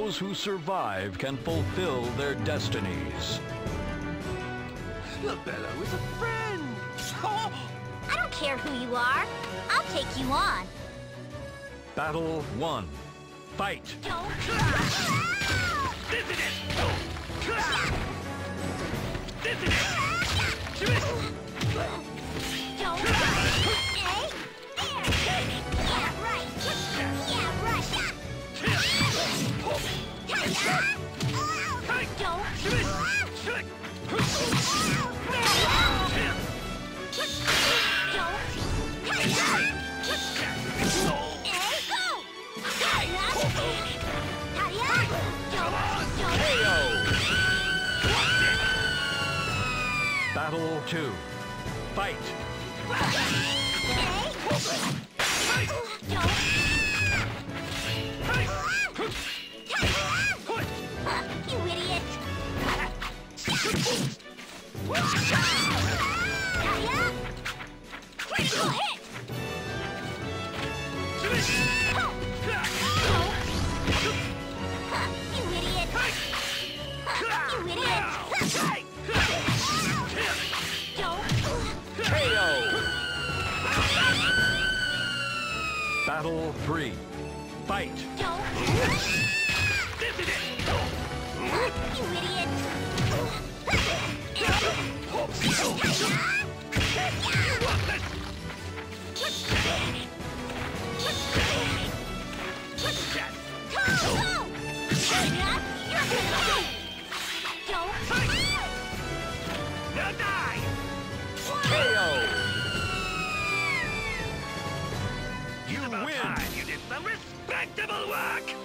those who survive can fulfill their destinies. LaBella is a friend! I don't care who you are. I'll take you on. Battle 1. Fight! Don't. This is it! This is it! Don't. Eh? There. Yeah, right. Yeah, right. Battle 2. Fight! You idiot! Critical hit! You idiot! You idiot! Battle 3. Fight! This is it! You idiot! Now die! You About win! time you did some respectable work!